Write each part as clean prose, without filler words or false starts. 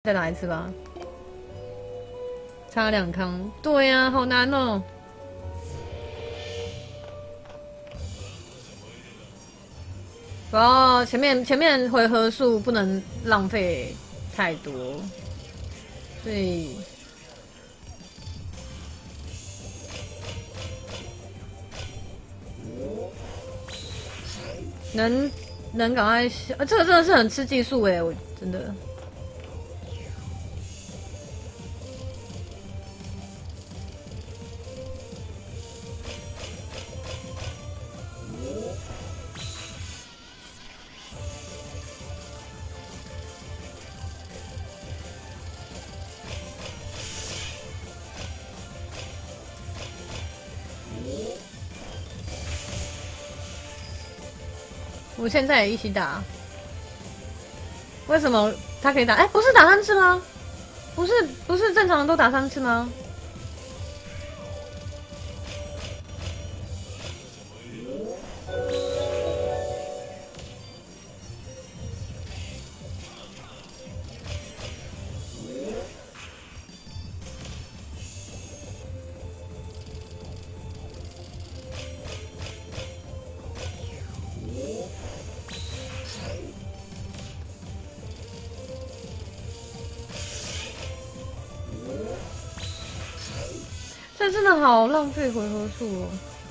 再打一次吧，差2康。对呀、好难哦。哦，前面回合数不能浪费太多，所以能赶快下，这个真的是很吃技术哎，我真的。我现在也一起打，为什么他可以打？哎、不是打3次吗？不是正常人都打3次吗？这真的好浪费回合数哦。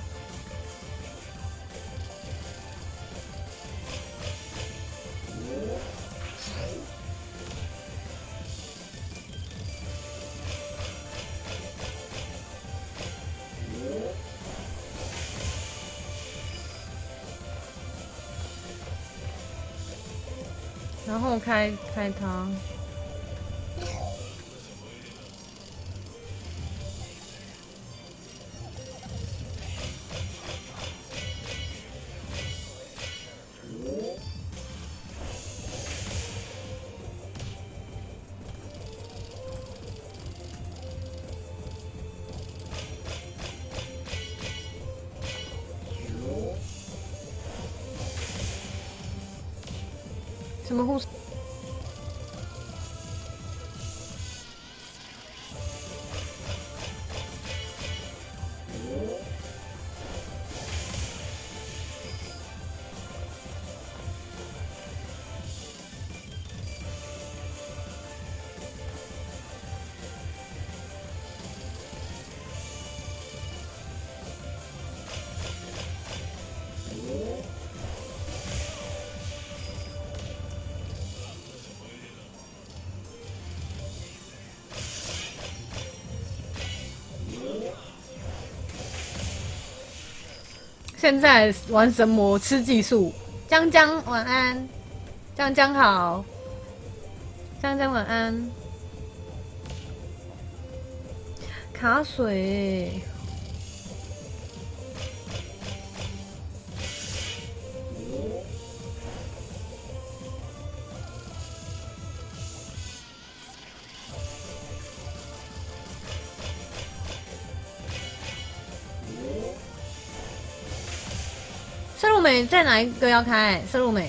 然后开它。什么护士？现在玩神魔吃技术。江江晚安，江江好，江江晚安。卡水、欸。色鹿美在哪一个要开？色鹿美。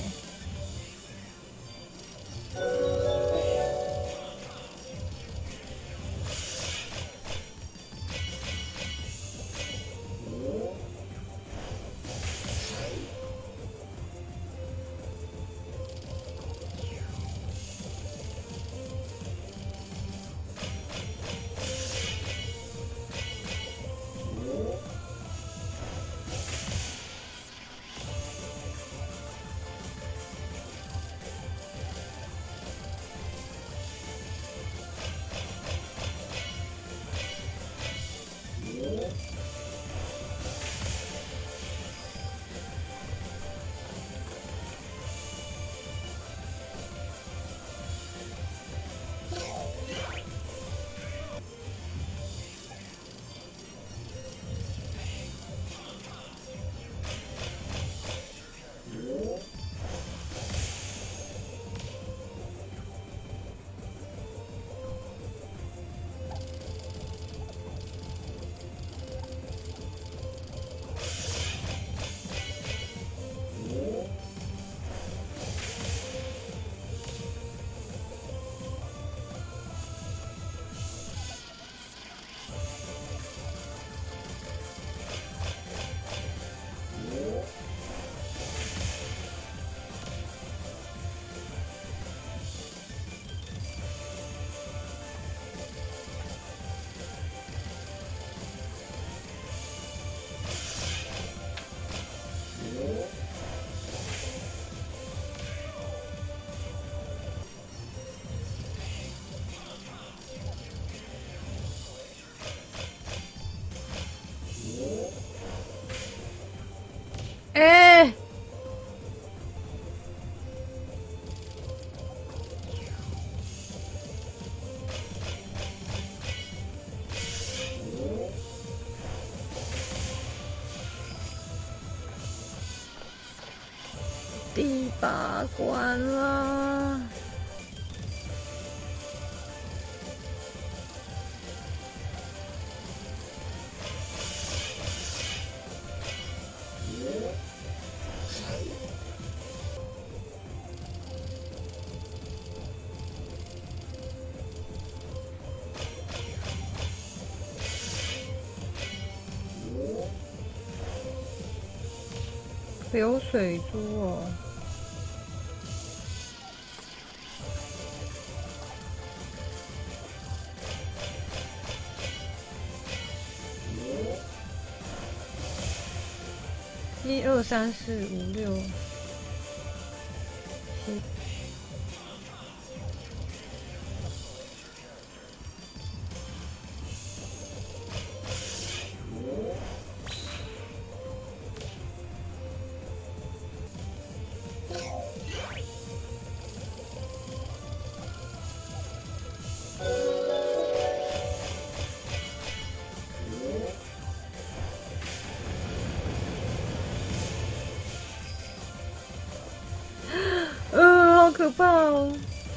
第8关了。流水珠哦。1、2、3、4、5、6、7。好可怕哦！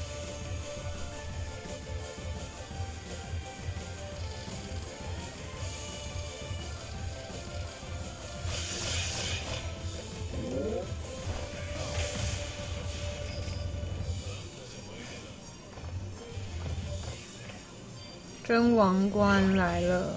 真王冠来了。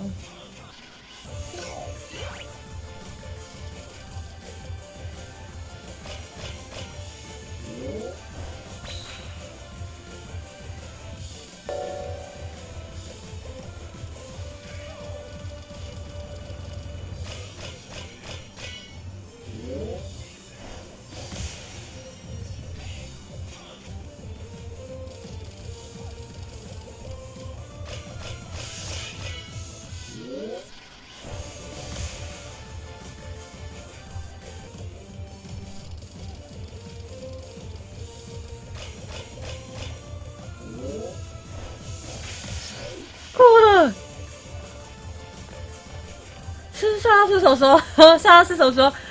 杀是手手，杀是手手。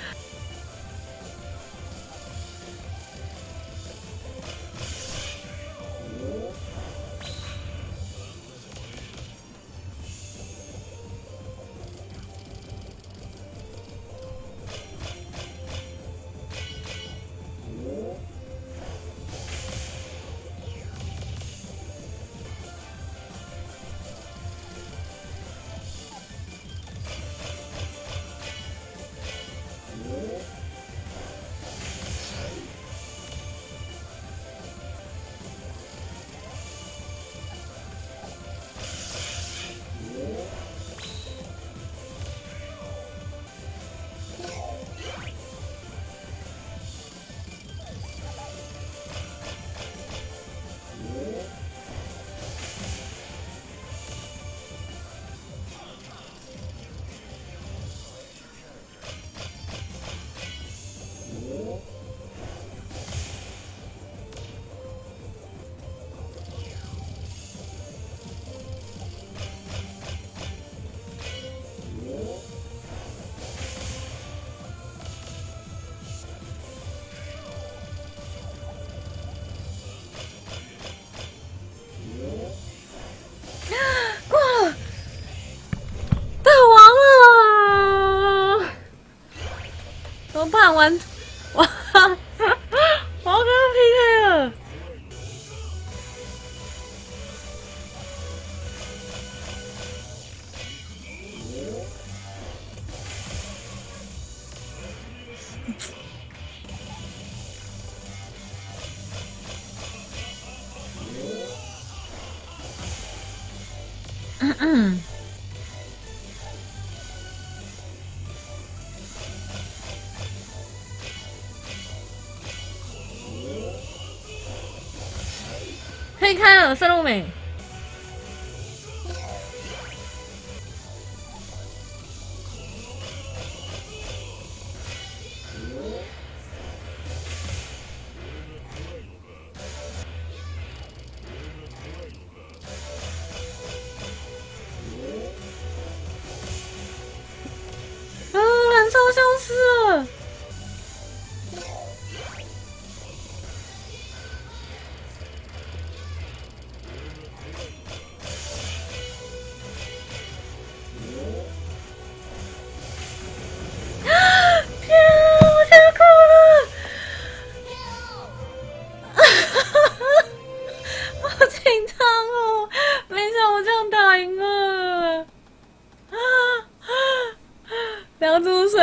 怎么办？完，哇！我要跟他 PK 了。可以开了，圣露美。燃烧消失了。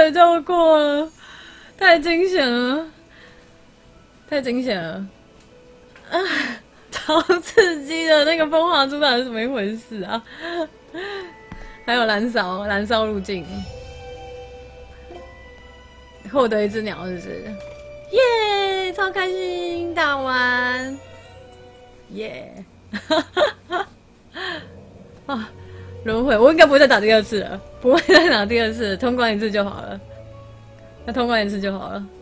水就过了，太惊险了，太惊险了！啊，超刺激的那个风华珠到底是怎么一回事啊？还有燃烧路径，获得一只鸟，是不是？耶，超开心，打完，耶！啊，轮回，我应该不会再打第二次了，不会再打第二次，通关一次就好了。那通关一次就好了。